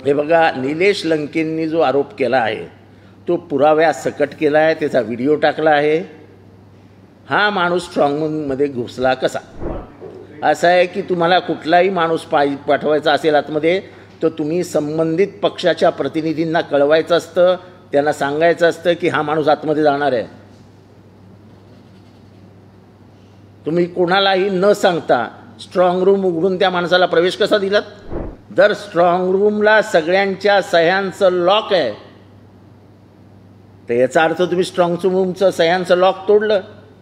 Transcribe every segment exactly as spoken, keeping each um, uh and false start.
हे बघा, निलेश लंकेंनी जो आरोप केला आहे तो पुराव्यासकट केला आहे, त्याचा व्हिडिओ टाकला आहे। हा माणूस स्ट्रॉंग रूममध्ये घुसला कसा? असं आहे की तुम्हाला कुठलाही माणूस पाय पाठवायचा असेल आतमध्ये तर तुम्ही संबंधित पक्षाच्या प्रतिनिधींना कळवायचं असतं, त्यांना सांगायचं असतं की हा माणूस आतमध्ये जाणार आहे। तुम्ही कोणालाही न सांगता स्ट्रॉंग रूम उघडून त्या माणसाला प्रवेश कसा दिलात? जर स्ट्रॉंग रूमला सगळ्यांच्या सह्यांचं लॉक आहे तर याचा अर्थ तुम्ही स्ट्रॉंग रूमचं सह्यांचं लॉक तोडलं।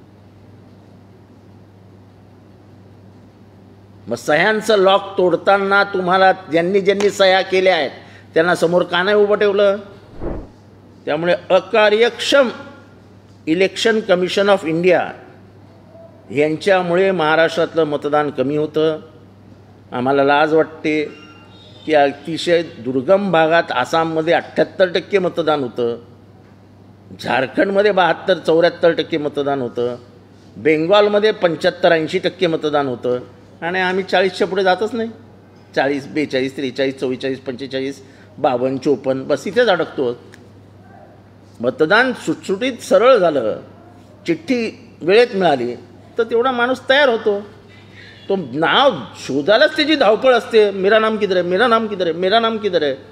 मग सह्यांचं लॉक तोडताना तुम्हाला ज्यांनी ज्यांनी सह्या केल्या आहेत त्यांना समोर का नाही उभं ठेवलं? त्यामुळे अकार्यक्षम इलेक्शन कमिशन ऑफ इंडिया यांच्यामुळे महाराष्ट्रातलं मतदान कमी होतं। आम्हाला लाज वाटते की अतिशय दुर्गम भागात आसाममध्ये अठ्ठ्याहत्तर टक्के मतदान होतं, झारखंडमध्ये बहात्तर चौऱ्याहत्तर टक्के मतदान होतं, बेंगॉलमध्ये पंच्याहत्तर ऐंशी टक्के मतदान होतं आणि आम्ही चाळीसच्या पुढे जातच नाही। चाळीस बेचाळीस त्रेचाळीस चव्वेचाळीस पंचेचाळीस बावन्न चोपन्न बस इथेच अडकतो। मतदान सुटसुटीत सरळ झालं, चिठ्ठी वेळेत मिळाली तर तेवढा माणूस तयार होतो। तो नाव शोधायलाच त्याची धावपळ असते, मेरा नाम किधर है, मेरा नाम किधर है, मेरा नाम किधर है।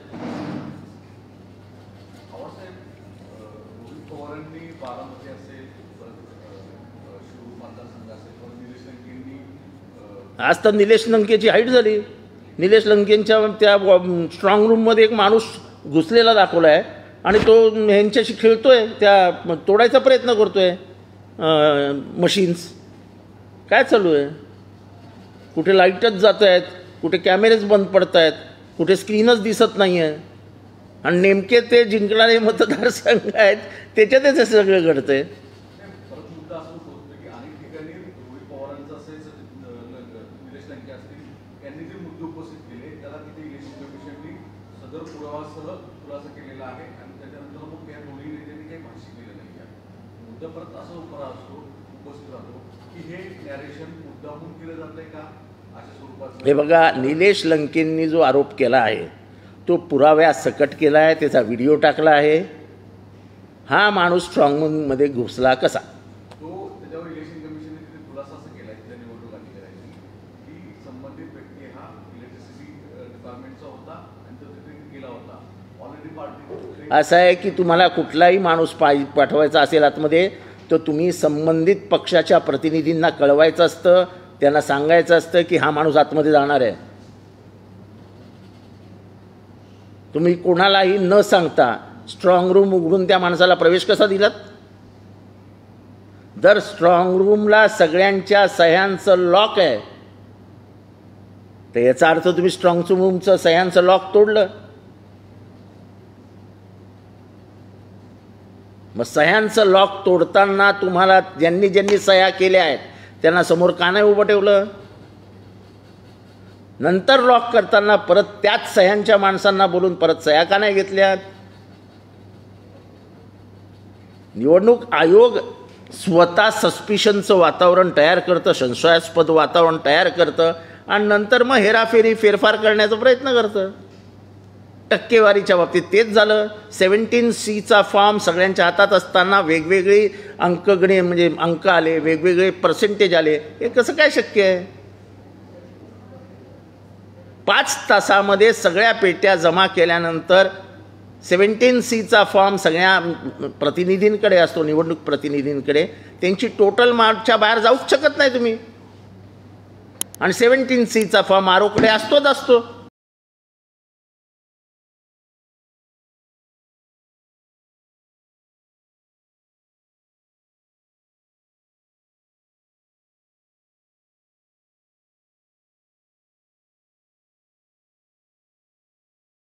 आज तर निलेश लंकेची हाईट झाली। निलेश लंकेंच्या त्या स्ट्रॉंग रूममध्ये एक माणूस घुसलेला दाखवला आहे आणि तो ह्यांच्याशी खेळतोय, त्या तोडायचा प्रयत्न करतोय मशीन्स। काय चालू आहे? कुठे लाईटच जात आहेत, कुठे कॅमेरेच बंद पडत आहेत, कुठे स्क्रीनच दिसत नाही आहे आणि नेमके ते जिंकणारे मतदारसंघ आहेत त्याच्यातच हे सगळं घडतंय। हे बघा, निलेश लंकेंनी जो आरोप केला आहे तो पुराव्यासकट केला आहे, त्याचा व्हिडिओ टाकला आहे। हा माणूस स्ट्रॉंग रूममध्ये घुसला कसा? असं आहे की तुम्हाला कुठलाही माणूस पाय पाठवायचा असेल आतमध्ये तर तुम्ही संबंधित पक्षाच्या प्रतिनिधींना कळवायचं असतं, त्यांना सांगायचं असतं की हा माणूस आतमध्ये जाणार आहे। तुम्ही कोणालाही न सांगता स्ट्रॉंग रूम उघडून त्या माणसाला प्रवेश कसा दिलात? जर स्ट्रॉंग रूमला सगळ्यांच्या सह्यांचं लॉक आहे तर याचा अर्थ तुम्ही स्ट्रॉंग रूमचं सह्यांचं लॉक तोडलं। मग सह्यांचं लॉक तोडताना तुम्हाला ज्यांनी ज्यांनी सह्या केल्या आहेत त्यांना समोर का नाही उभं ठेवलं? नंतर लॉक करताना परत त्याच सह्यांच्या माणसांना बोलून परत सह्या का नाही घेतल्यात? निवडणूक आयोग स्वतः सस्पिशनचं वातावरण तयार करतं, संशयास्पद वातावरण तयार करतं आणि नंतर मग हेराफेरी फेरफार करण्याचा प्रयत्न करतं। टक्केवारीच्या बाबतीत तेच झालं। सेव्हन्टीन सीचा फॉर्म सगळ्यांच्या हातात असताना वेगवेगळी अंकगणी म्हणजे अंक आले, वेगवेगळे पर्सेंटेज आले, हे कसं काय शक्य आहे? पाच तासामध्ये सगळ्या पेट्या जमा केल्यानंतर सेव्हन्टीन सीचा फॉर्म सगळ्या प्रतिनिधींकडे असतो, निवडणूक प्रतिनिधींकडे, त्यांची टोटल मार्कच्या बाहेर जाऊच शकत नाही तुम्ही। आणि सेव्हन्टीन सीचा फॉर्म आरोकडे असतोच असतो।